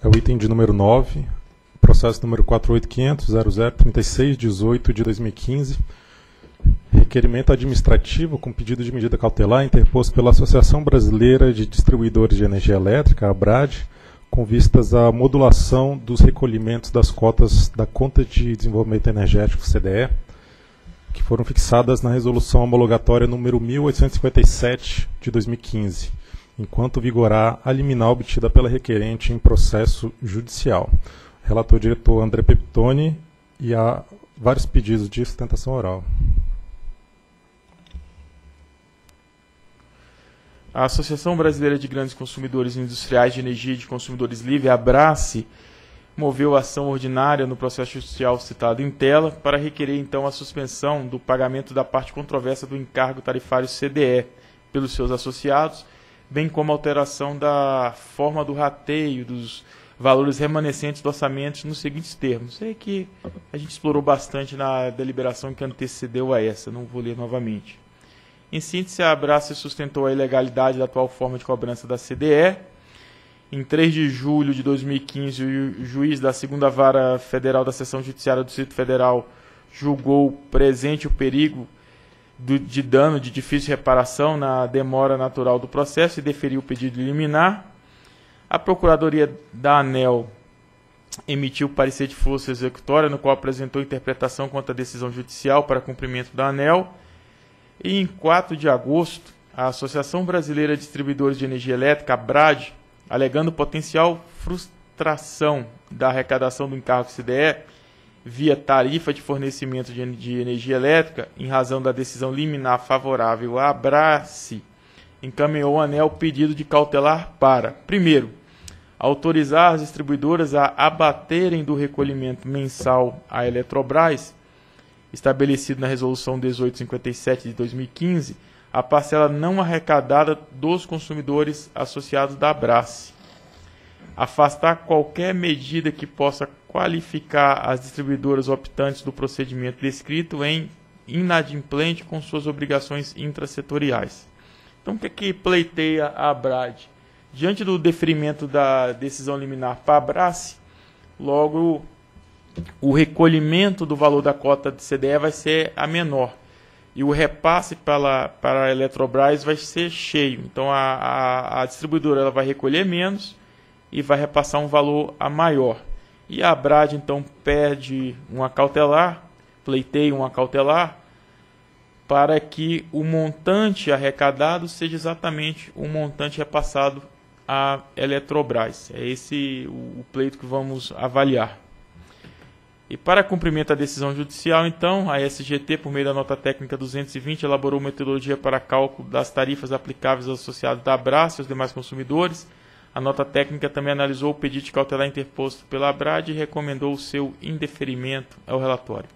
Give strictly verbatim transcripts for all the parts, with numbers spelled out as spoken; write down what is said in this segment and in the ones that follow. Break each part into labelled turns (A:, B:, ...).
A: É o item de número nove, processo número quatro oito quinhentos ponto zero zero três seis um oito de dois mil e quinze. Requerimento administrativo com pedido de medida cautelar interposto pela Associação Brasileira de Distribuidores de Energia Elétrica, a ABRAD, com vistas à modulação dos recolhimentos das cotas da Conta de Desenvolvimento Energético, C D E, que foram fixadas na Resolução Homologatória número mil oitocentos e cinquenta e sete de dois mil e quinze, enquanto vigorar a liminar obtida pela requerente em processo judicial. Relator diretor André Peptoni, e há vários pedidos de sustentação oral.
B: A Associação Brasileira de Grandes Consumidores Industriais de Energia e de Consumidores Livre, a ABRACE, moveu a ação ordinária no processo judicial citado em tela para requerer, então, a suspensão do pagamento da parte controversa do encargo tarifário C D E pelos seus associados, bem como a alteração da forma do rateio dos valores remanescentes do orçamento nos seguintes termos. É que a gente explorou bastante na deliberação que antecedeu a essa, não vou ler novamente. Em síntese, a ABRACE sustentou a ilegalidade da atual forma de cobrança da C D E. Em três de julho de dois mil e quinze, o juiz da segunda Vara Federal da Seção Judiciária do Distrito Federal julgou presente o perigo do, de dano de difícil reparação na demora natural do processo e deferiu o pedido de liminar. A Procuradoria da ANEEL emitiu parecer de força executória, no qual apresentou interpretação contra a decisão judicial para cumprimento da ANEEL. E em quatro de agosto, a Associação Brasileira de Distribuidores de Energia Elétrica, a ABRAD, alegando potencial frustração da arrecadação do encargo C D E via tarifa de fornecimento de, de energia elétrica, em razão da decisão liminar favorável à ABRACE, encaminhou à ANEEL pedido de cautelar para, primeiro, autorizar as distribuidoras a abaterem do recolhimento mensal à Eletrobras, estabelecido na Resolução dezoito cinquenta e sete de dois mil e quinze, a parcela não arrecadada dos consumidores associados da ABRACE. Afastar qualquer medida que possa qualificar as distribuidoras optantes do procedimento descrito em inadimplente com suas obrigações intrasetoriais. Então, o que é que pleiteia a ABRAD? Diante do deferimento da decisão liminar para a ABRACE, logo o recolhimento do valor da cota de C D E vai ser a menor e o repasse para, para a Eletrobras vai ser cheio. Então a, a, a distribuidora ela vai recolher menos e vai repassar um valor a maior. E a ABRAD então pede uma cautelar, pleiteia uma cautelar, para que o montante arrecadado seja exatamente o montante repassado à Eletrobras. É esse o, o pleito que vamos avaliar. E para cumprimento da decisão judicial, então, a S G T, por meio da nota técnica duzentos e vinte, elaborou metodologia para cálculo das tarifas aplicáveis aos associados da ABRACE e aos demais consumidores. A nota técnica também analisou o pedido de cautelar interposto pela ABRAD e recomendou o seu indeferimento ao relatório.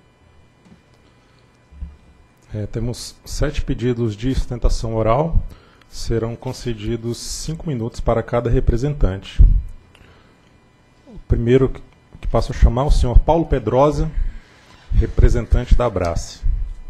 A: É, temos sete pedidos de sustentação oral. Serão concedidos cinco minutos para cada representante. O primeiro que passo a chamar o senhor Paulo Pedrosa, representante da ABRACE.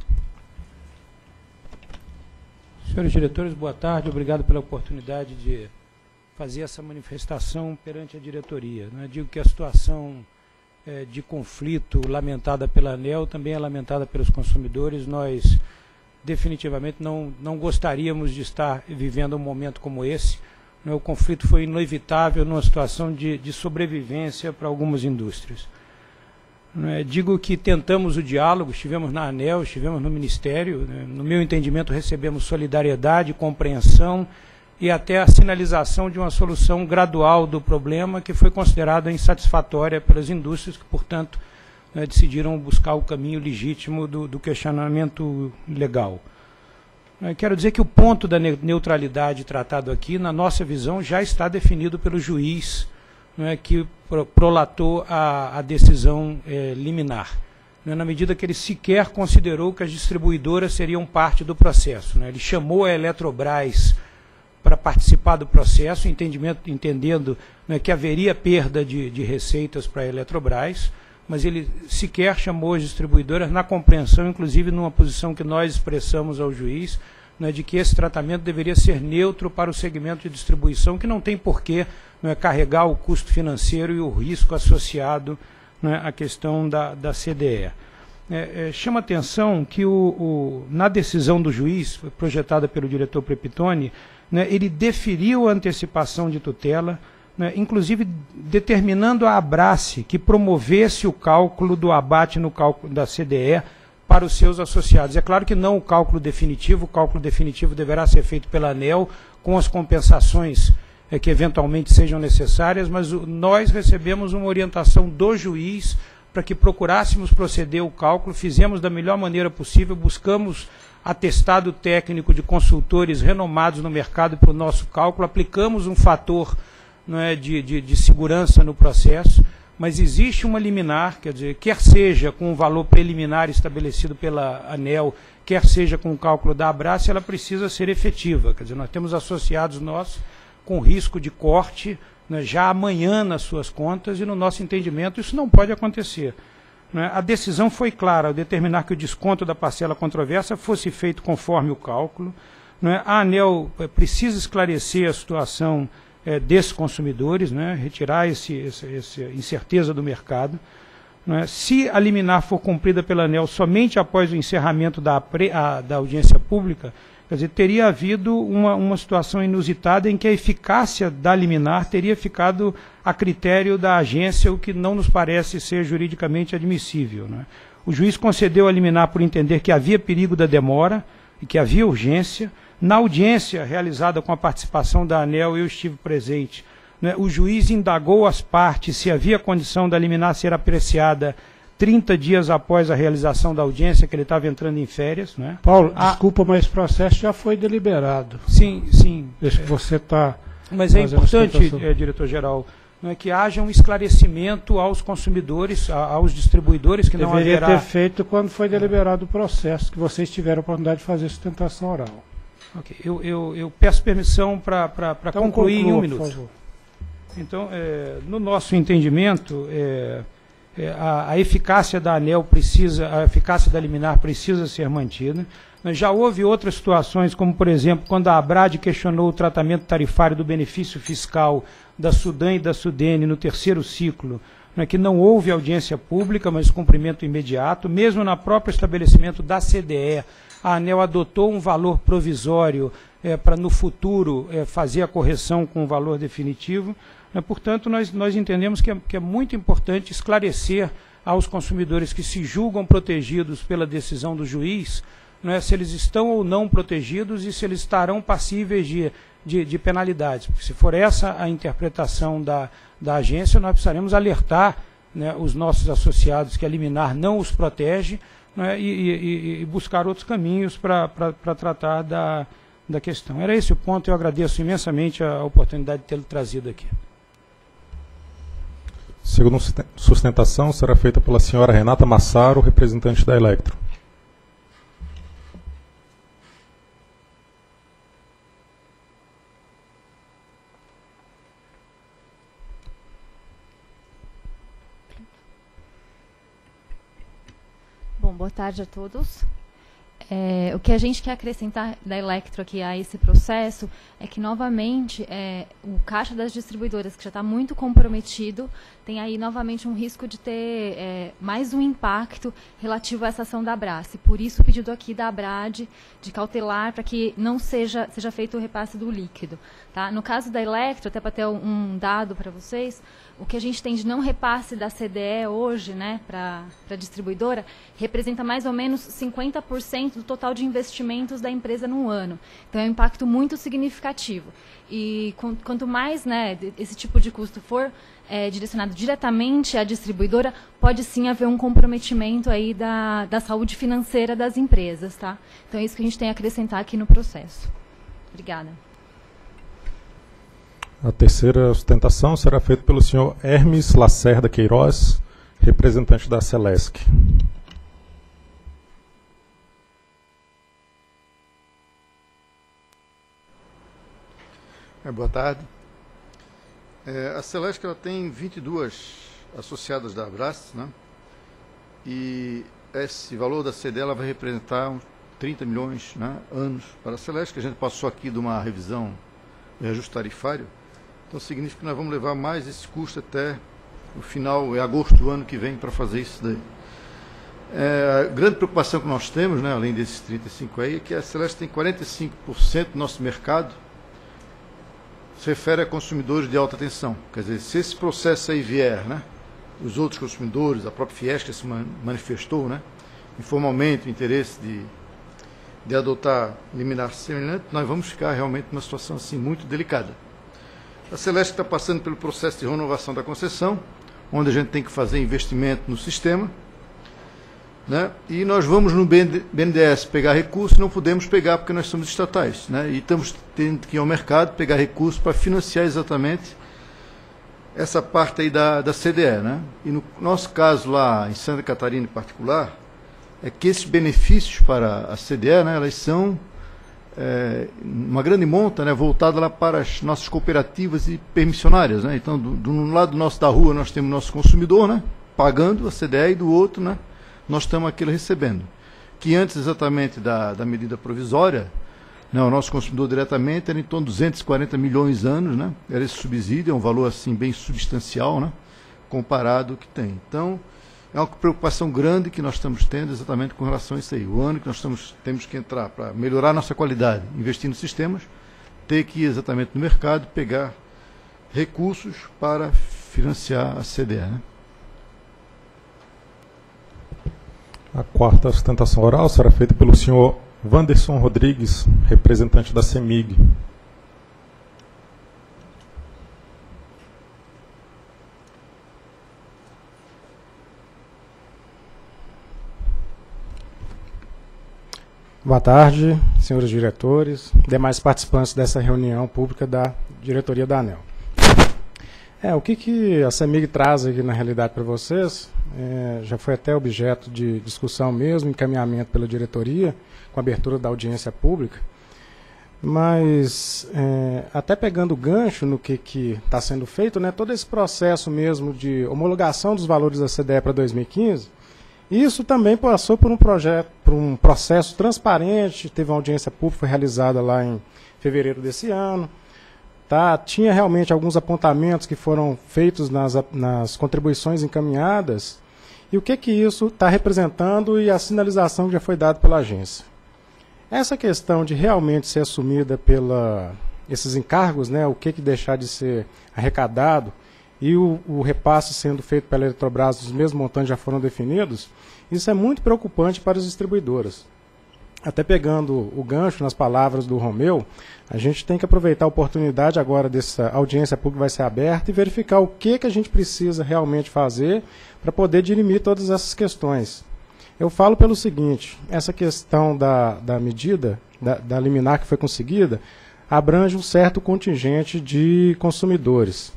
C: Senhores diretores, boa tarde. Obrigado pela oportunidade de fazer essa manifestação perante a diretoria. Né? Digo que a situação é, de conflito lamentada pela ANEEL também é lamentada pelos consumidores. Nós definitivamente não, não gostaríamos de estar vivendo um momento como esse. O conflito foi inevitável numa situação de, de sobrevivência para algumas indústrias. Digo que tentamos o diálogo, estivemos na ANEEL, estivemos no Ministério, no meu entendimento recebemos solidariedade, compreensão e até a sinalização de uma solução gradual do problema que foi considerada insatisfatória pelas indústrias que, portanto, decidiram buscar o caminho legítimo do, do questionamento legal. Quero dizer que o ponto da neutralidade tratado aqui, na nossa visão, já está definido pelo juiz, não é, que prolatou a, a decisão é, liminar, não é, na medida que ele sequer considerou que as distribuidoras seriam parte do processo. Não é, ele chamou a Eletrobras para participar do processo, entendimento, entendendo não é, que haveria perda de, de receitas para a Eletrobras, mas ele sequer chamou as distribuidoras na compreensão, inclusive numa posição que nós expressamos ao juiz, né, de que esse tratamento deveria ser neutro para o segmento de distribuição, que não tem porquê, né, carregar o custo financeiro e o risco associado, né, à questão da, da C D E. É, é, chama atenção que o, o, na decisão do juiz, projetada pelo diretor Prepitone, né, ele deferiu a antecipação de tutela, né, inclusive determinando a Abrace que promovesse o cálculo do abate no cálculo da C D E para os seus associados. É claro que não o cálculo definitivo, o cálculo definitivo deverá ser feito pela ANEEL com as compensações é, que eventualmente sejam necessárias, mas o, nós recebemos uma orientação do juiz para que procurássemos proceder o cálculo, fizemos da melhor maneira possível, buscamos atestado técnico de consultores renomados no mercado para o nosso cálculo, aplicamos um fator, não é, de, de, de segurança no processo, mas existe uma liminar, quer dizer, quer seja com o valor preliminar estabelecido pela ANEEL, quer seja com o cálculo da Abrace, ela precisa ser efetiva. Quer dizer, nós temos associados nossos com risco de corte, né, já amanhã nas suas contas, e no nosso entendimento isso não pode acontecer. Né? A decisão foi clara ao determinar que o desconto da parcela controversa fosse feito conforme o cálculo. Né? A ANEEL precisa esclarecer a situação é, desses consumidores, né? Retirar esse, esse, essa incerteza do mercado. Né? Se a liminar for cumprida pela ANEEL somente após o encerramento da, a, da audiência pública, quer dizer, teria havido uma, uma situação inusitada em que a eficácia da liminar teria ficado a critério da agência, o que não nos parece ser juridicamente admissível. Né? O juiz concedeu a liminar por entender que havia perigo da demora e que havia urgência. Na audiência realizada com a participação da ANEEL, eu estive presente. Né? O juiz indagou as partes se havia condição da liminar ser apreciada trinta dias após a realização da audiência, que ele estava entrando em férias. Né?
D: Paulo, a... desculpa, mas esse processo já foi deliberado.
C: Sim, sim.
D: Deixa que você está...
C: Mas é importante, é, diretor-geral, né, que haja um esclarecimento aos consumidores, a, aos distribuidores, que não haverá...
D: Deveria ter feito quando foi deliberado o processo, que vocês tiveram a oportunidade de fazer sustentação oral.
C: Ok, eu, eu, eu peço permissão para então, concluir conclua, em um minuto. Por favor. Então, é, no nosso entendimento, é, é, a, a eficácia da ANEEL precisa, a eficácia da liminar precisa ser mantida. Já houve outras situações, como, por exemplo, quando a ABRAD questionou o tratamento tarifário do benefício fiscal da Sudan e da Sudene no terceiro ciclo, né, que não houve audiência pública, mas cumprimento imediato. Mesmo no próprio estabelecimento da C D E, a ANEEL adotou um valor provisório é, para, no futuro, é, fazer a correção com o valor definitivo. É, portanto, nós, nós entendemos que é, que é muito importante esclarecer aos consumidores que se julgam protegidos pela decisão do juiz, né, se eles estão ou não protegidos e se eles estarão passíveis de, de, de penalidades. Porque se for essa a interpretação da, da agência, nós precisaremos alertar, né, os nossos associados que a liminar não os protege, né, e, e, e buscar outros caminhos para tratar da, da questão. Era esse o ponto, eu agradeço imensamente a oportunidade de tê-lo trazido aqui.
A: Segunda sustentação será feita pela senhora Renata Massaro, representante da Electro.
E: Bom, boa tarde a todos. É, o que a gente quer acrescentar da Electro aqui a esse processo é que, novamente, é, o caixa das distribuidoras, que já está muito comprometido, tem aí, novamente, um risco de ter é, mais um impacto relativo a essa ação da Abrace. Por isso, o pedido aqui da ABRAD de cautelar para que não seja, seja feito o repasse do líquido. Tá? No caso da Electro, até para ter um dado para vocês, o que a gente tem de não repasse da C D E hoje, né, para a distribuidora, representa mais ou menos cinquenta por cento do total de investimentos da empresa no ano. Então, é um impacto muito significativo. E com, quanto mais, né, esse tipo de custo for é, direcionado diretamente à distribuidora, pode sim haver um comprometimento aí da, da saúde financeira das empresas. Tá? Então, é isso que a gente tem a acrescentar aqui no processo. Obrigada.
A: A terceira sustentação será feita pelo senhor Hermes Lacerda Queiroz, representante da Celesc.
F: É, boa tarde. É, a Celesc ela tem vinte e duas associadas da Abrace, né? E esse valor da C D ela vai representar trinta milhões, né, anos para a Celesc, que a gente passou aqui de uma revisão de reajuste tarifário. Então significa que nós vamos levar mais esse custo até o final, é agosto do ano que vem, para fazer isso daí. É, a grande preocupação que nós temos, né, além desses trinta e cinco aí, é que a Celesc tem quarenta e cinco por cento do nosso mercado se refere a consumidores de alta tensão. Quer dizer, se esse processo aí vier, né, os outros consumidores, a própria Fiesp se manifestou, né, informalmente o interesse de, de adotar liminar semelhante, nós vamos ficar realmente numa situação assim muito delicada. A Celesc está passando pelo processo de renovação da concessão, onde a gente tem que fazer investimento no sistema, né? E nós vamos no B N D E S pegar recursos, não podemos pegar porque nós somos estatais, né? E estamos tendo que ir ao mercado pegar recursos para financiar exatamente essa parte aí da, da C D E, né? E no nosso caso lá em Santa Catarina em particular, é que esses benefícios para a C D E, né, elas são é, uma grande monta, né, voltada lá para as nossas cooperativas e permissionárias, né? Então, do, do um lado nosso da rua nós temos nosso consumidor, né, pagando a C D E, e do outro, né, nós estamos aquilo recebendo. Que antes exatamente da, da medida provisória, né, o nosso consumidor diretamente era em torno de duzentos e quarenta milhões anos, né, era esse subsídio, é um valor assim bem substancial, né, comparado ao que tem. Então, é uma preocupação grande que nós estamos tendo exatamente com relação a isso aí. O ano que nós estamos, temos que entrar para melhorar a nossa qualidade, investir nos sistemas, ter que ir exatamente no mercado, pegar recursos para financiar a C D E, né?
A: A quarta sustentação oral será feita pelo senhor Wanderson Rodrigues, representante da CEMIG.
D: Boa tarde, senhores diretores, demais participantes dessa reunião pública da diretoria da ANEEL. É, o que, que a CEMIG traz aqui na realidade para vocês, é, já foi até objeto de discussão mesmo, encaminhamento pela diretoria, com a abertura da audiência pública, mas é, até pegando o gancho no que está sendo feito, né, todo esse processo mesmo de homologação dos valores da C D E para dois mil e quinze, isso também passou por um projeto, por um processo transparente, teve uma audiência pública, foi realizada lá em fevereiro desse ano. Tá? Tinha realmente alguns apontamentos que foram feitos nas, nas contribuições encaminhadas. E o que, que isso está representando e a sinalização que já foi dada pela agência. Essa questão de realmente ser assumida pela esses encargos, né, o que, que deixar de ser arrecadado, e o, o repasse sendo feito pela Eletrobras, os mesmos montantes já foram definidos, isso é muito preocupante para as distribuidoras. Até pegando o gancho nas palavras do Romeu, a gente tem que aproveitar a oportunidade agora dessa audiência pública que vai ser aberta e verificar o que, que a gente precisa realmente fazer para poder dirimir todas essas questões. Eu falo pelo seguinte, essa questão da, da medida, da, da liminar que foi conseguida, abrange um certo contingente de consumidores.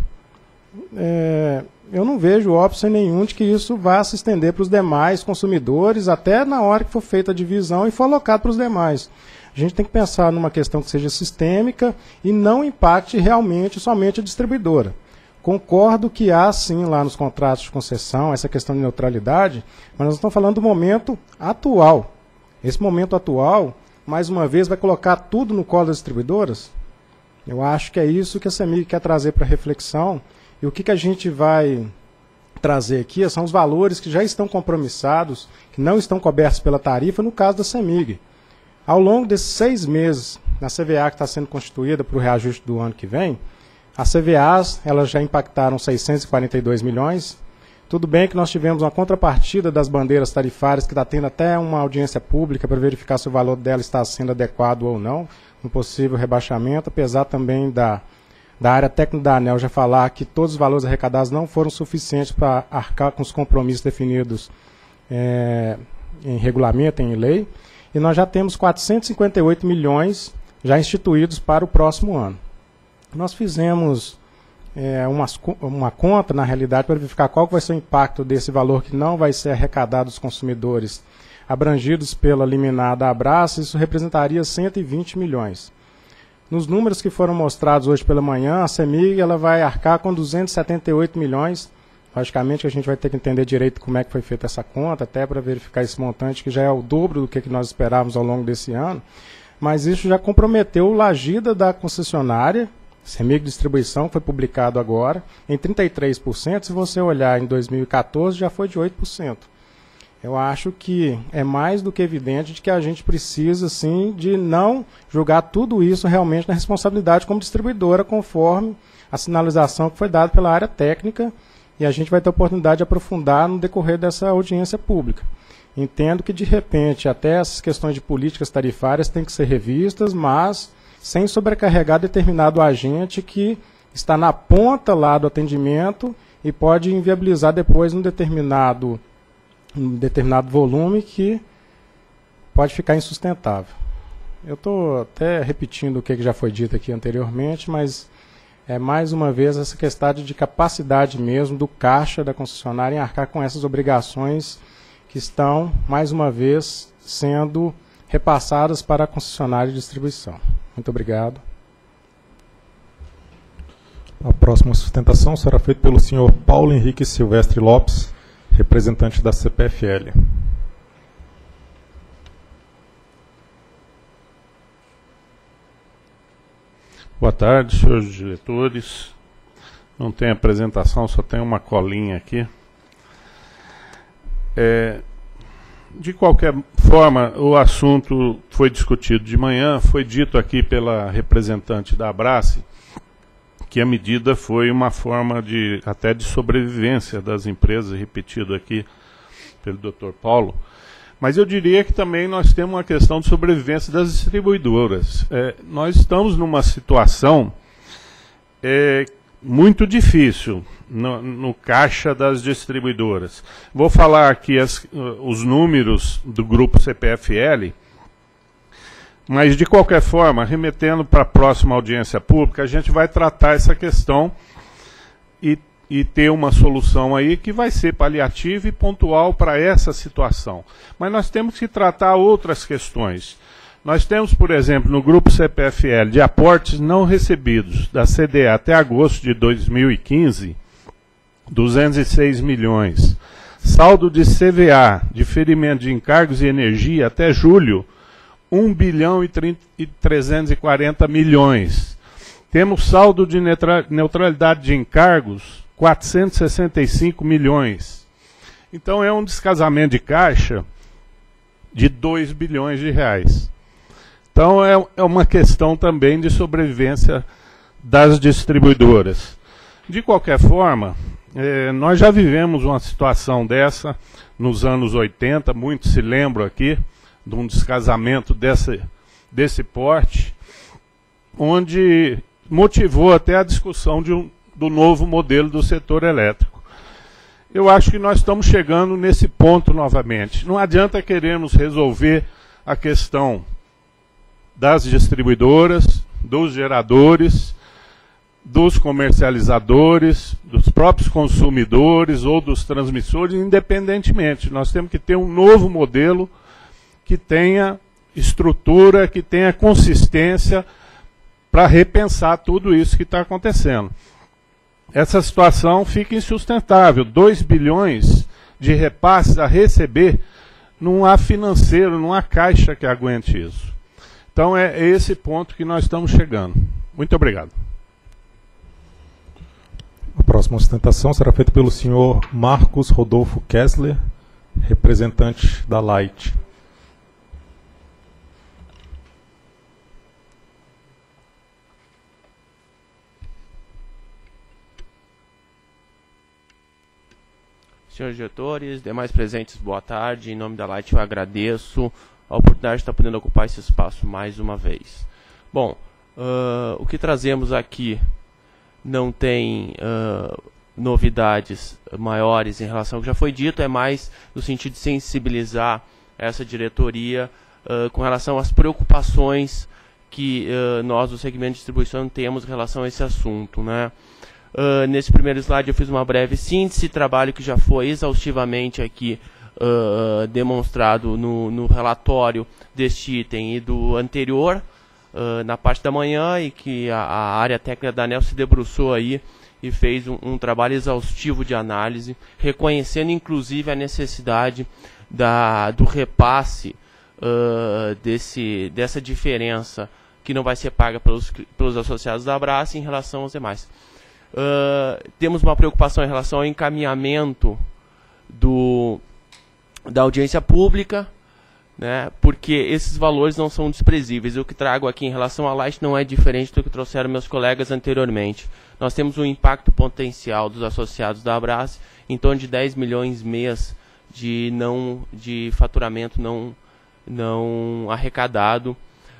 D: É, eu não vejo óbvio nenhum de que isso vá se estender para os demais consumidores, até na hora que for feita a divisão e for alocado para os demais. A gente tem que pensar numa questão que seja sistêmica e não impacte realmente somente a distribuidora. Concordo que há sim lá nos contratos de concessão essa questão de neutralidade, mas nós estamos falando do momento atual. Esse momento atual, mais uma vez, vai colocar tudo no colo das distribuidoras? Eu acho que é isso que a CEMIG quer trazer para reflexão. E o que, que a gente vai trazer aqui são os valores que já estão compromissados, que não estão cobertos pela tarifa, no caso da CEMIG. Ao longo desses seis meses, na C V A que está sendo constituída para o reajuste do ano que vem, as C V As elas já impactaram seiscentos e quarenta e dois milhões. Tudo bem que nós tivemos uma contrapartida das bandeiras tarifárias, que está tendo até uma audiência pública para verificar se o valor dela está sendo adequado ou não, um possível rebaixamento, apesar também da... da área técnica da ANEEL já falar que todos os valores arrecadados não foram suficientes para arcar com os compromissos definidos é, em regulamento, em lei, e nós já temos quatrocentos e cinquenta e oito milhões já instituídos para o próximo ano. Nós fizemos é, uma, uma conta, na realidade, para verificar qual vai ser o impacto desse valor que não vai ser arrecadado dos consumidores abrangidos pela liminar da Abraço, isso representaria cento e vinte milhões. Nos números que foram mostrados hoje pela manhã, a CEMIG ela vai arcar com duzentos e setenta e oito milhões Logicamente, a gente vai ter que entender direito como é que foi feita essa conta, até para verificar esse montante, que já é o dobro do que nós esperávamos ao longo desse ano. Mas isso já comprometeu o Lagida da concessionária, CEMIG Distribuição, que foi publicado agora, em trinta e três por cento. Se você olhar em dois mil e quatorze, já foi de oito por cento. Eu acho que é mais do que evidente de que a gente precisa, sim, de não julgar tudo isso realmente na responsabilidade como distribuidora, conforme a sinalização que foi dada pela área técnica, e a gente vai ter a oportunidade de aprofundar no decorrer dessa audiência pública. Entendo que, de repente, até essas questões de políticas tarifárias têm que ser revistas, mas sem sobrecarregar determinado agente que está na ponta lá do atendimento e pode inviabilizar depois um determinado, um determinado volume que pode ficar insustentável. Eu estou até repetindo o que já foi dito aqui anteriormente, mas é mais uma vez essa questão de capacidade mesmo do caixa da concessionária em arcar com essas obrigações que estão, mais uma vez, sendo repassadas para a concessionária de distribuição. Muito obrigado.
A: A próxima sustentação será feita pelo senhor Paulo Henrique Silvestre Lopes, representante da C P F L.
G: Boa tarde, senhores diretores. Não tem apresentação, só tem uma colinha aqui. É, de qualquer forma, o assunto foi discutido de manhã, foi dito aqui pela representante da Abrace que a medida foi uma forma de até de sobrevivência das empresas, repetido aqui pelo doutor Paulo. Mas eu diria que também nós temos uma questão de sobrevivência das distribuidoras. É, nós estamos numa situação é, muito difícil no, no caixa das distribuidoras. Vou falar aqui as, os números do grupo C P F L, mas de qualquer forma, remetendo para a próxima audiência pública, a gente vai tratar essa questão e e ter uma solução aí que vai ser paliativa e pontual para essa situação. Mas nós temos que tratar outras questões. Nós temos, por exemplo, no grupo C P F L, de aportes não recebidos da C D E até agosto de dois mil e quinze, duzentos e seis milhões. Saldo de C V A, diferimento de encargos e energia, até julho, um bilhão e trezentos e quarenta milhões. Temos saldo de neutralidade de encargos, quatrocentos e sessenta e cinco milhões. Então é um descasamento de caixa de dois bilhões de reais. Então é, é uma questão também de sobrevivência das distribuidoras. De qualquer forma, é, nós já vivemos uma situação dessa nos anos oitenta, muitos se lembram aqui de um descasamento desse, desse porte, onde motivou até a discussão de um do novo modelo do setor elétrico. Eu acho que nós estamos chegando nesse ponto novamente. Não adianta querermos resolver a questão das distribuidoras, dos geradores, dos comercializadores, dos próprios consumidores ou dos transmissores, independentemente. Nós temos que ter um novo modelo que tenha estrutura, que tenha consistência para repensar tudo isso que está acontecendo. Essa situação fica insustentável. dois bilhões de repasses a receber, não há financeiro, não há caixa que aguente isso. Então é esse ponto que nós estamos chegando. Muito obrigado.
A: A próxima sustentação será feita pelo senhor Marcos Rodolfo Kessler, representante da Light.
H: Senhores diretores, demais presentes, boa tarde. Em nome da Light, eu agradeço a oportunidade de estar podendo ocupar esse espaço mais uma vez. Bom, uh, o que trazemos aqui não tem uh, novidades maiores em relação ao que já foi dito, é mais no sentido de sensibilizar essa diretoria uh, com relação às preocupações que uh, nós do segmento de distribuição temos em relação a esse assunto, né? Uh, nesse primeiro slide eu fiz uma breve síntese, trabalho que já foi exaustivamente aqui uh, demonstrado no, no relatório deste item e do anterior, uh, na parte da manhã, e que a, a área técnica da ANEEL se debruçou aí e fez um, um trabalho exaustivo de análise, reconhecendo inclusive a necessidade da, do repasse uh, desse, dessa diferença que não vai ser paga pelos, pelos associados da Abrace em relação aos demais. Uh, temos uma preocupação em relação ao encaminhamento do, da audiência pública, né, porque esses valores não são desprezíveis. O que trago aqui em relação à Light não é diferente do que trouxeram meus colegas anteriormente. Nós temos um impacto potencial dos associados da Abrace em torno de dez milhões mês de, não, de faturamento não, não arrecadado.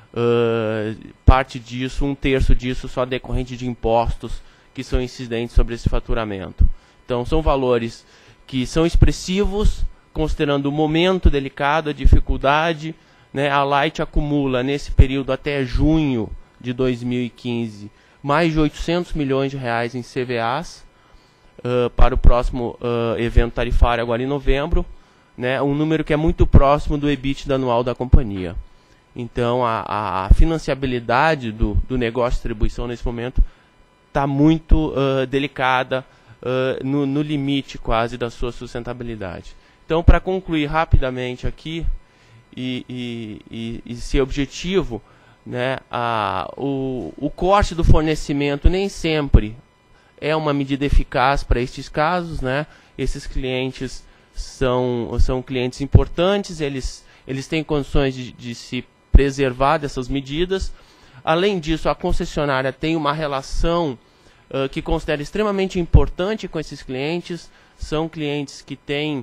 H: Uh, parte disso, um terço disso só decorrente de impostos que são incidentes sobre esse faturamento. Então são valores que são expressivos, considerando o momento delicado, a dificuldade, né? A Light acumula nesse período até junho de dois mil e quinze mais de oitocentos milhões de reais em C V As uh, para o próximo uh, evento tarifário agora em novembro, né? Um número que é muito próximo do EBITDA anual da companhia. Então a, a financiabilidade do, do negócio de distribuição nesse momento está muito uh, delicada, uh, no, no limite quase da sua sustentabilidade. Então, para concluir rapidamente aqui e, e, e, e ser objetivo, né, a, o, o corte do fornecimento nem sempre é uma medida eficaz para estes casos, né? Esses clientes são, são clientes importantes, eles, eles têm condições de, de se preservar dessas medidas. Além disso, a concessionária tem uma relação uh, que considera extremamente importante com esses clientes. São clientes que têm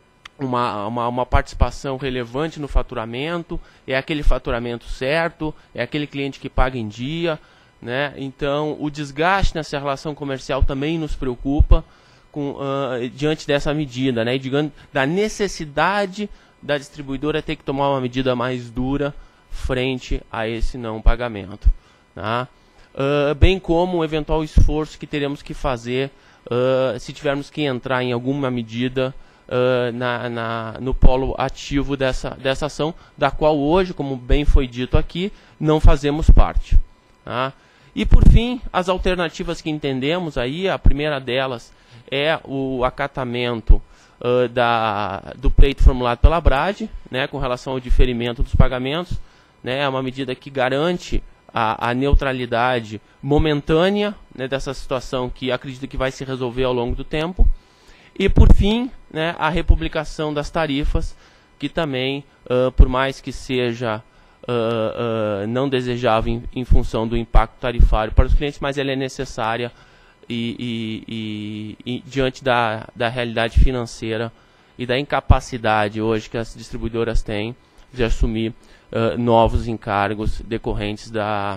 H: Uma, uma, uma participação relevante no faturamento, é aquele faturamento certo, é aquele cliente que paga em dia, né? Então o desgaste nessa relação comercial também nos preocupa com, uh, diante dessa medida, né? E digamos, da necessidade da distribuidora ter que tomar uma medida mais dura frente a esse não pagamento, tá? Uh, bem como o eventual esforço que teremos que fazer uh, se tivermos que entrar em alguma medida Uh, na, na, no polo ativo dessa, dessa ação, da qual hoje, como bem foi dito aqui, não fazemos parte. Tá? E por fim, as alternativas que entendemos aí, a primeira delas é o acatamento uh, da, do pleito formulado pela Brade, né, com relação ao diferimento dos pagamentos, né, é uma medida que garante a, a neutralidade momentânea, né, dessa situação que acredito que vai se resolver ao longo do tempo. E, por fim, né, a republicação das tarifas, que também, uh, por mais que seja uh, uh, não desejável em, em função do impacto tarifário para os clientes, mas ela é necessária e, e, e, e diante da, da realidade financeira e da incapacidade hoje que as distribuidoras têm de assumir uh, novos encargos decorrentes da,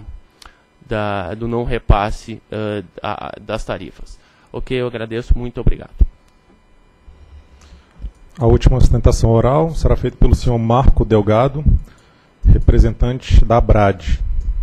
H: da, do não repasse uh, a, das tarifas. Ok, eu agradeço, muito obrigado.
A: A última sustentação oral será feita pelo senhor Marco Delgado, representante da Brade.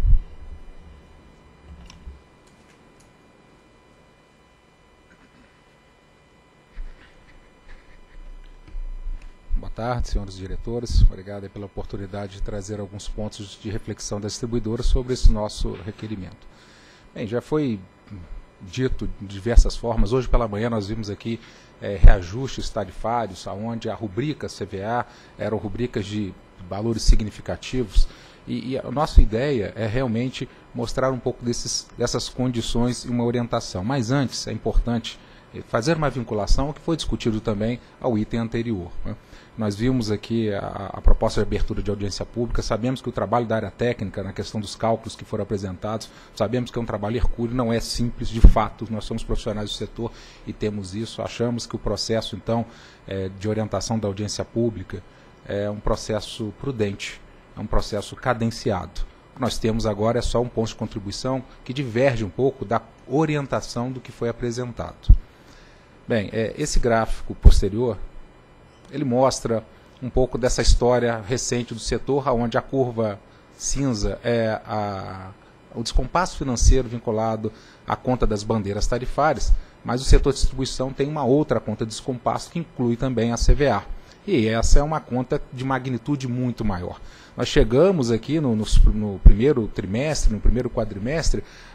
I: Boa tarde, senhores diretores. Obrigado pela oportunidade de trazer alguns pontos de reflexão da distribuidora sobre esse nosso requerimento. Bem, já foi dito de diversas formas. Hoje pela manhã nós vimos aqui é, reajustes tarifários, onde a rubrica C V A eram rubricas de valores significativos, e, e a nossa ideia é realmente mostrar um pouco desses, dessas condições e uma orientação. Mas antes é importante fazer uma vinculação ao que foi discutido também ao item anterior, né? Nós vimos aqui a, a proposta de abertura de audiência pública, sabemos que o trabalho da área técnica, na questão dos cálculos que foram apresentados, sabemos que é um trabalho hercúleo, não é simples, de fato, nós somos profissionais do setor e temos isso, achamos que o processo, então, é, de orientação da audiência pública é um processo prudente, é um processo cadenciado. O que nós temos agora é só um ponto de contribuição que diverge um pouco da orientação do que foi apresentado. Bem, é, esse gráfico posterior, ele mostra um pouco dessa história recente do setor, onde a curva cinza é a, o descompasso financeiro vinculado à conta das bandeiras tarifárias, mas o setor de distribuição tem uma outra conta de descompasso que inclui também a C V A. E essa é uma conta de magnitude muito maior. Nós chegamos aqui no, no, no primeiro trimestre, no primeiro quadrimestre,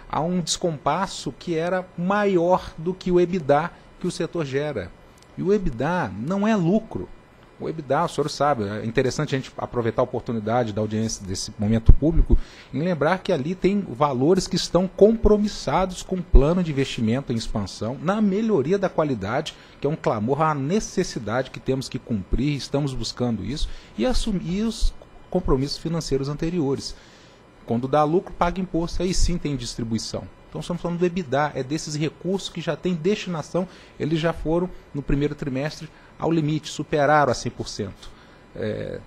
I: há um descompasso que era maior do que o EBITDA que o setor gera. E o EBITDA não é lucro. O EBITDA, o senhor sabe, é interessante a gente aproveitar a oportunidade da audiência desse momento público em lembrar que ali tem valores que estão compromissados com o plano de investimento em expansão, na melhoria da qualidade, que é um clamor à necessidade que temos que cumprir, estamos buscando isso, e assumir os compromissos financeiros anteriores. Quando dá lucro, paga imposto, aí sim tem distribuição. Então estamos falando do EBITDA, é desses recursos que já têm destinação, eles já foram no primeiro trimestre ao limite, superaram a cem por cento. É,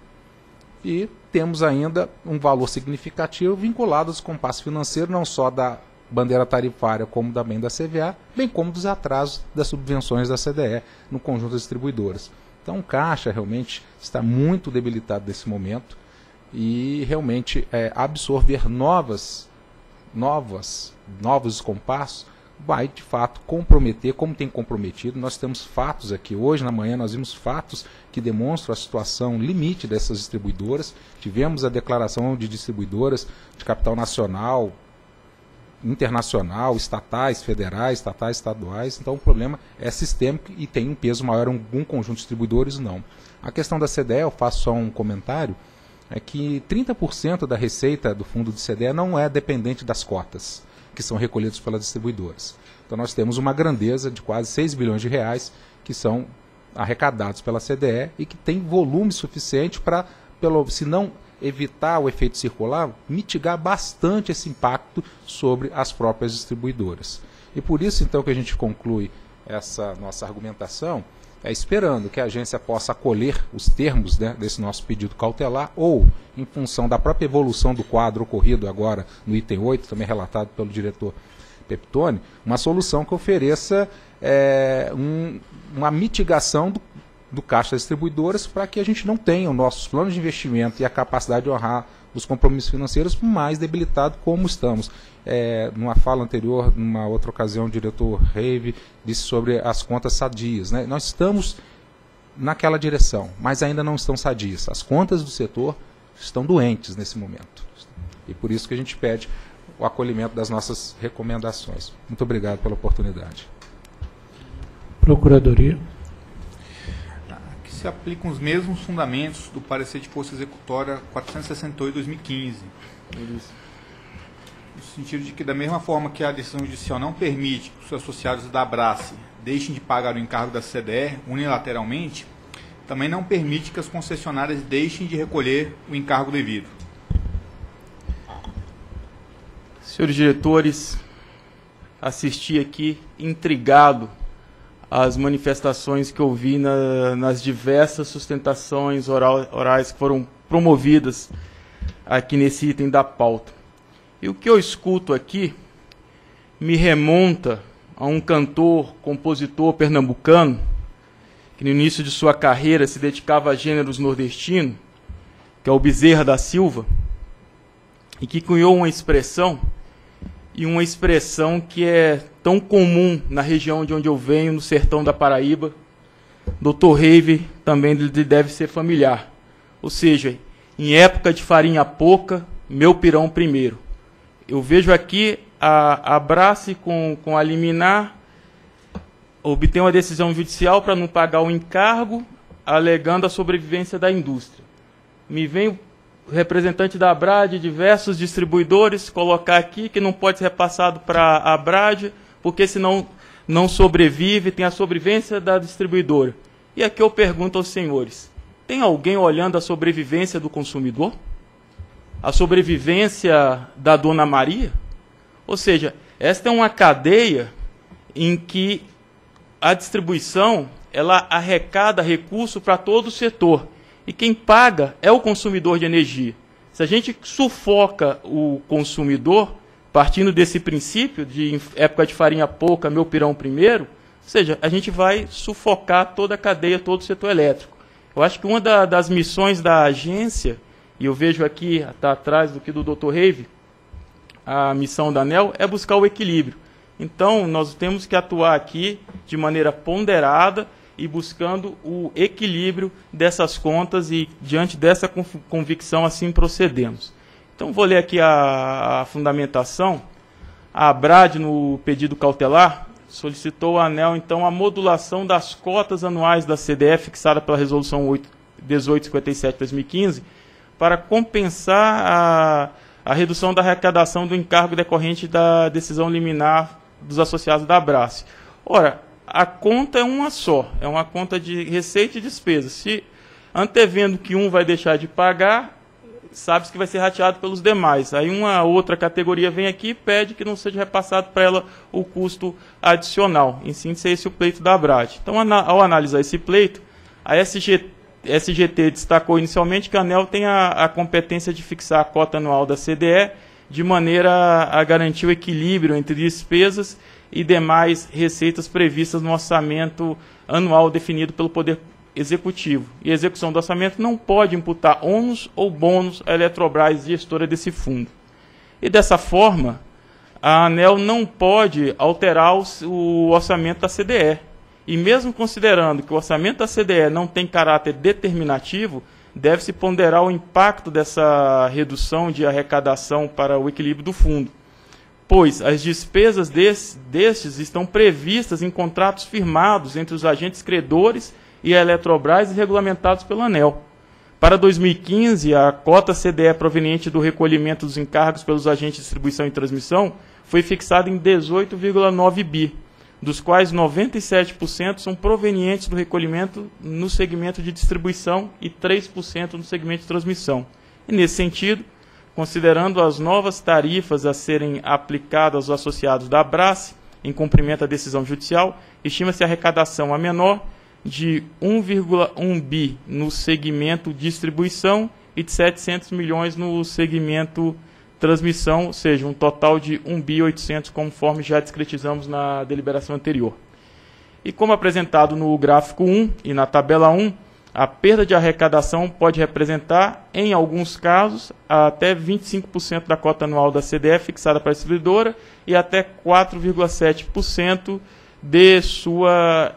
I: e temos ainda um valor significativo vinculado aos compassos financeiros, não só da bandeira tarifária, como também da C V A, bem como dos atrasos das subvenções da C D E no conjunto das distribuidoras. Então o caixa realmente está muito debilitado nesse momento e realmente é, absorver novas, novas, novos compassos vai, de fato, comprometer, como tem comprometido. Nós temos fatos aqui. Hoje, na manhã, nós vimos fatos que demonstram a situação limite dessas distribuidoras. Tivemos a declaração de distribuidoras de capital nacional, internacional, estatais, federais, estatais, estaduais. Então, o problema é sistêmico e tem um peso maior em algum conjunto de distribuidores, não. A questão da C D E, eu faço só um comentário, é que trinta por cento da receita do fundo de C D E não é dependente das cotas que são recolhidos pelas distribuidoras. Então nós temos uma grandeza de quase seis bilhões de reais que são arrecadados pela C D E e que tem volume suficiente para, pelo, se não evitar o efeito circular, mitigar bastante esse impacto sobre as próprias distribuidoras. E por isso então que a gente conclui essa nossa argumentação, é esperando que a agência possa acolher os termos, né, desse nosso pedido cautelar ou, em função da própria evolução do quadro ocorrido agora no item oito, também relatado pelo diretor Peptoni, uma solução que ofereça é, um, uma mitigação do, do caixa das distribuidoras para que a gente não tenha os nossos planos de investimento e a capacidade de honrar os compromissos financeiros mais debilitado como estamos. É, numa fala anterior, numa outra ocasião, o diretor Reive disse sobre as contas sadias, né? Nós estamos naquela direção, mas ainda não estão sadias. As contas do setor estão doentes nesse momento. E por isso que a gente pede o acolhimento das nossas recomendações. Muito obrigado pela oportunidade.
C: Procuradoria.
J: Aqui se aplicam os mesmos fundamentos do parecer de força executória quatrocentos e sessenta e oito de dois mil e quinze. No sentido de que, da mesma forma que a decisão judicial não permite que os associados da Abrace deixem de pagar o encargo da C D E unilateralmente, também não permite que as concessionárias deixem de recolher o encargo devido.
B: Senhores diretores, assisti aqui intrigado às manifestações que ouvi na, nas diversas sustentações oral, orais que foram promovidas aqui nesse item da pauta. E o que eu escuto aqui me remonta a um cantor, compositor pernambucano, que no início de sua carreira se dedicava a gêneros nordestinos, que é o Bezerra da Silva, e que cunhou uma expressão, e uma expressão que é tão comum na região de onde eu venho, no sertão da Paraíba. doutor Reive também deve ser familiar. Ou seja, em época de farinha pouca, meu pirão primeiro. Eu vejo aqui a Abrace com, com a liminar, obter uma decisão judicial para não pagar o encargo, alegando a sobrevivência da indústria. Me vem o representante da Abrad, diversos distribuidores, colocar aqui que não pode ser repassado para a Abrad, porque senão não sobrevive, tem a sobrevivência da distribuidora. E aqui eu pergunto aos senhores, tem alguém olhando a sobrevivência do consumidor? A sobrevivência da Dona Maria? Ou seja, esta é uma cadeia em que a distribuição ela arrecada recurso para todo o setor. E quem paga é o consumidor de energia. Se a gente sufoca o consumidor, partindo desse princípio de época de farinha pouca, meu pirão primeiro, ou seja, a gente vai sufocar toda a cadeia, todo o setor elétrico. Eu acho que uma da, das missões da agência, e eu vejo aqui, está atrás do que do doutor Reive, a missão da ANEEL é buscar o equilíbrio. Então, nós temos que atuar aqui de maneira ponderada e buscando o equilíbrio dessas contas e, diante dessa convicção, assim procedemos. Então, vou ler aqui a, a fundamentação A ABRAD, no pedido cautelar, solicitou ao ANEEL, então, a modulação das cotas anuais da C D E fixada pela Resolução dezoito cinquenta e sete de dois mil e quinze para compensar a, a redução da arrecadação do encargo decorrente da decisão liminar dos associados da ABRACE. Ora, a conta é uma só, é uma conta de receita e despesa. Se antevendo que um vai deixar de pagar, sabe-se que vai ser rateado pelos demais. Aí uma outra categoria vem aqui e pede que não seja repassado para ela o custo adicional. Em síntese, é esse o pleito da ABRAD. Então, ao analisar esse pleito, a S G T destacou inicialmente que a ANEEL tem a, a competência de fixar a cota anual da C D E de maneira a garantir o equilíbrio entre despesas e demais receitas previstas no orçamento anual definido pelo Poder Executivo. E a execução do orçamento não pode imputar ônus ou bônus à Eletrobras, gestora desse fundo. E dessa forma, a ANEEL não pode alterar o, o orçamento da C D E. E mesmo considerando que o orçamento da C D E não tem caráter determinativo, deve-se ponderar o impacto dessa redução de arrecadação para o equilíbrio do fundo, pois as despesas desse, destes estão previstas em contratos firmados entre os agentes credores e a Eletrobras e regulamentados pela ANEEL. Para dois mil e quinze, a cota C D E proveniente do recolhimento dos encargos pelos agentes de distribuição e transmissão foi fixada em dezoito vírgula nove bi, dos quais noventa e sete por cento são provenientes do recolhimento no segmento de distribuição e três por cento no segmento de transmissão. E, nesse sentido, considerando as novas tarifas a serem aplicadas aos associados da ABRACE, em cumprimento à decisão judicial, estima-se a arrecadação a menor de um vírgula um bi no segmento distribuição e de setecentos milhões no segmento transmissão, ou seja, um total de um bi oitocentos, conforme já discretizamos na deliberação anterior. E como apresentado no gráfico um e na tabela um, a perda de arrecadação pode representar, em alguns casos, até vinte e cinco por cento da cota anual da C D E fixada para a distribuidora e até quatro vírgula sete por cento de sua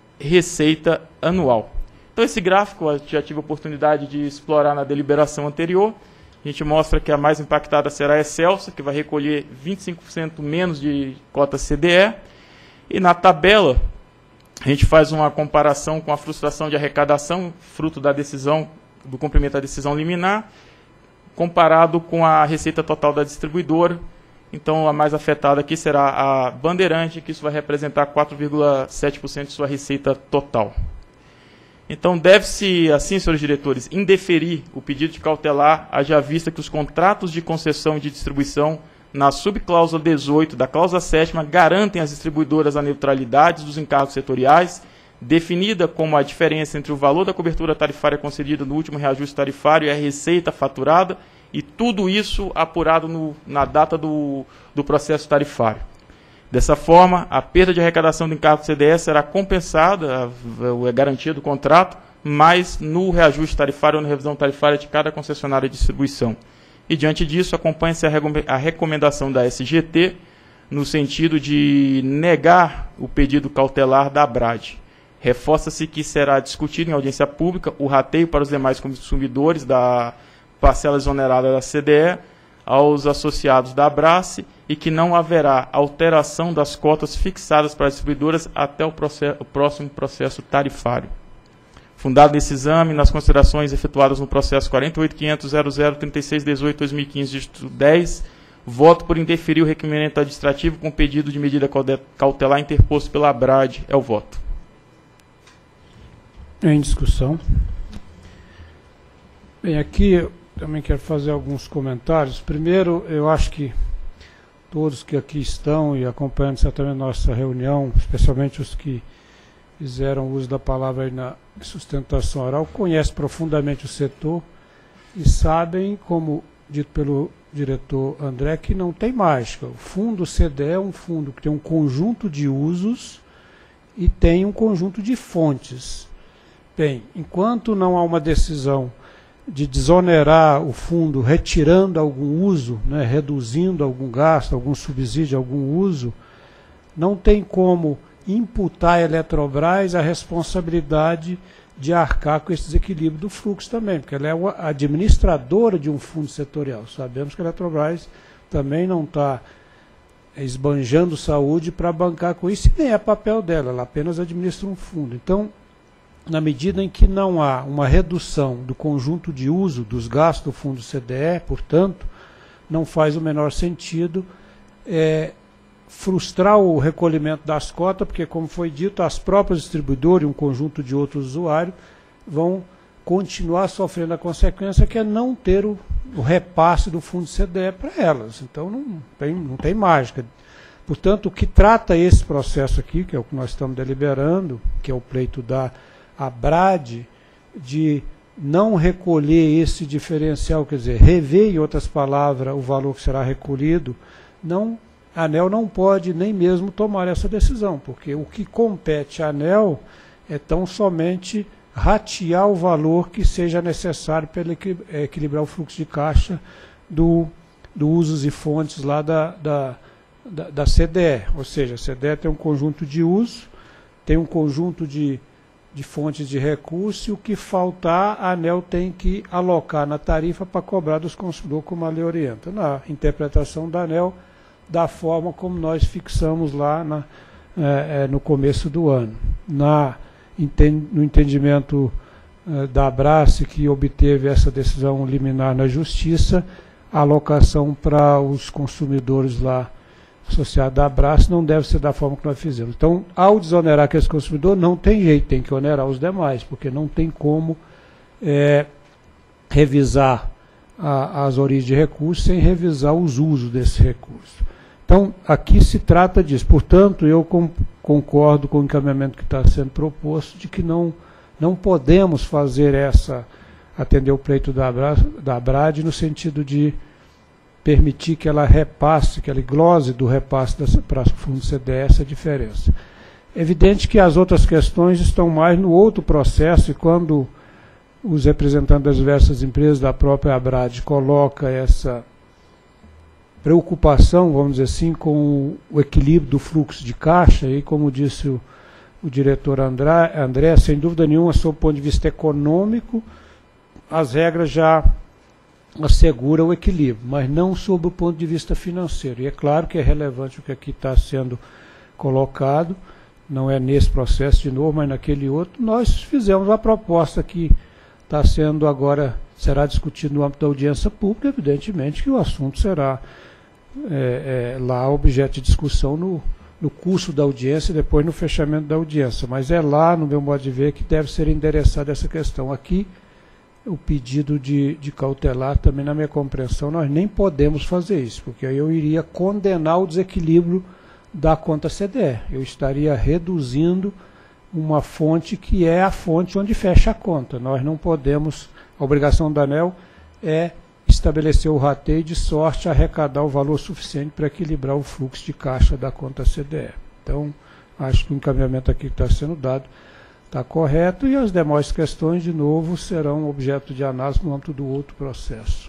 B: receita anual. Então, esse gráfico eu já tive a oportunidade de explorar na deliberação anterior. A gente mostra que a mais impactada será a Excelsa, que vai recolher vinte e cinco por cento menos de cota C D E. E na tabela, a gente faz uma comparação com a frustração de arrecadação, fruto da decisão, do cumprimento da decisão liminar, comparado com a receita total da distribuidora. Então, a mais afetada aqui será a Bandeirante, que isso vai representar quatro vírgula sete por cento de sua receita total. Então, deve-se, assim, senhores diretores, indeferir o pedido de cautelar, haja vista que os contratos de concessão e de distribuição, na subcláusula dezoito da cláusula sétima, garantem às distribuidoras a neutralidade dos encargos setoriais, definida como a diferença entre o valor da cobertura tarifária concedida no último reajuste tarifário e a receita faturada, e tudo isso apurado no, na data do, do processo tarifário. Dessa forma, a perda de arrecadação do encargo do C D E será compensada, é garantia do contrato, mas no reajuste tarifário ou na revisão tarifária de cada concessionária de distribuição. E, diante disso, acompanha-se a recomendação da S G T no sentido de negar o pedido cautelar da ABRAD. Reforça-se que será discutido em audiência pública o rateio para os demais consumidores da parcela exonerada da C D E aos associados da ABRACE e que não haverá alteração das cotas fixadas para as distribuidoras até o, processo, o próximo processo tarifário. Fundado nesse exame, nas considerações efetuadas no processo quarenta e oito ponto quinhentos ponto zero zero trinta e seis dezoito barra dois mil e quinze, dígito dez, voto por indeferir o requerimento administrativo com pedido de medida cautelar interposto pela ABRAD. É o voto.
C: Em discussão. Bem, aqui eu também quero fazer alguns comentários. Primeiro, eu acho que todos que aqui estão e acompanhando certamente nossa reunião, especialmente os que fizeram uso da palavra aí na sustentação oral, conhecem profundamente o setor e sabem, como dito pelo diretor André, que não tem mágica. O fundo C D E é um fundo que tem um conjunto de usos e tem um conjunto de fontes. Bem, enquanto não há uma decisão de desonerar o fundo retirando algum uso, né, reduzindo algum gasto, algum subsídio, algum uso, não tem como imputar à Eletrobras a responsabilidade de arcar com esse desequilíbrio do fluxo também, porque ela é a administradora de um fundo setorial. Sabemos que a Eletrobras também não está esbanjando saúde para bancar com isso, e nem é papel dela, ela apenas administra um fundo. Então, na medida em que não há uma redução do conjunto de uso dos gastos do fundo C D E, portanto, não faz o menor sentido é, frustrar o recolhimento das cotas, porque, como foi dito, as próprias distribuidoras e um conjunto de outros usuários vão continuar sofrendo a consequência, que é não ter o, o repasse do fundo C D E para elas. Então não tem, não tem mágica. Portanto, o que trata esse processo aqui, que é o que nós estamos deliberando, que é o pleito da ABRAD, de não recolher esse diferencial, quer dizer, rever, em outras palavras, o valor que será recolhido, não, a ANEEL não pode nem mesmo tomar essa decisão, porque o que compete à ANEEL é tão somente ratear o valor que seja necessário para equilibrar o fluxo de caixa do, do usos e fontes lá da, da, da, da C D E. Ou seja, a C D E tem um conjunto de uso, tem um conjunto de, de fontes de recurso, e o que faltar, a ANEEL tem que alocar na tarifa para cobrar dos consumidores, como a lei orienta. Na interpretação da ANEEL, da forma como nós fixamos lá na, é, é, no começo do ano. Na no entendimento uh, da ABRACE, que obteve essa decisão liminar na Justiça, a alocação para os consumidores lá associados à ABRACE não deve ser da forma que nós fizemos. Então, ao desonerar aqueles consumidores, não tem jeito, tem que onerar os demais, porque não tem como é, revisar a, as origens de recursos sem revisar os usos desse recurso. Então, aqui se trata disso. Portanto, eu com, concordo com o encaminhamento que está sendo proposto, de que não, não podemos fazer essa, atender o pleito da, da ABRAD, no sentido de permitir que ela repasse, que ela glose do repasse para o fundo C D E essa diferença. É evidente que as outras questões estão mais no outro processo, e quando os representantes das diversas empresas da própria ABRAD colocam essa preocupação, vamos dizer assim, com o equilíbrio do fluxo de caixa, e como disse o, o diretor André, André, sem dúvida nenhuma, sob o ponto de vista econômico, as regras já asseguram o equilíbrio, mas não sob o ponto de vista financeiro. E é claro que é relevante o que aqui está sendo colocado, não é nesse processo de novo, mas naquele outro. Nós fizemos a proposta que está sendo agora, será discutido no âmbito da audiência pública, evidentemente que o assunto será É, é, lá objeto de discussão no, no curso da audiência e depois no fechamento da audiência. Mas é lá, no meu modo de ver, que deve ser endereçada essa questão. Aqui, o pedido de, de cautelar, também na minha compreensão, nós nem podemos fazer isso, porque aí eu iria condenar o desequilíbrio da conta C D E. Eu estaria reduzindo uma fonte que é a fonte onde fecha a conta. Nós não podemos, a obrigação da ANEEL é estabelecer o rateio de sorte a arrecadar o valor suficiente para equilibrar o fluxo de caixa da conta C D E. Então, acho que o encaminhamento aqui que está sendo dado está correto, e as demais questões, de novo, serão objeto de análise no âmbito do outro processo.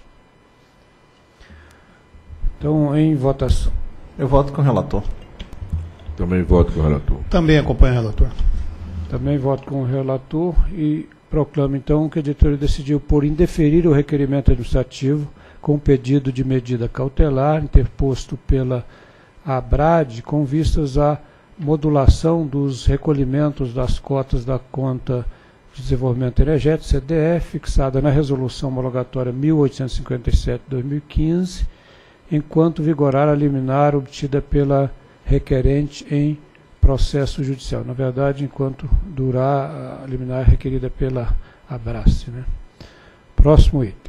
C: Então, em votação.
K: Eu voto com o relator.
L: Também voto com o relator.
M: Também acompanho o relator.
C: Também voto com o relator e proclamo, então, que a diretoria decidiu por indeferir o requerimento administrativo com pedido de medida cautelar interposto pela ABRAD com vistas à modulação dos recolhimentos das cotas da conta de desenvolvimento energético, C D E, fixada na resolução homologatória mil oitocentos e cinquenta e sete barra dois mil e quinze, enquanto vigorar a liminar obtida pela requerente em processo judicial. Na verdade, enquanto durar a liminar requerida pela ABRACE, né? Próximo item.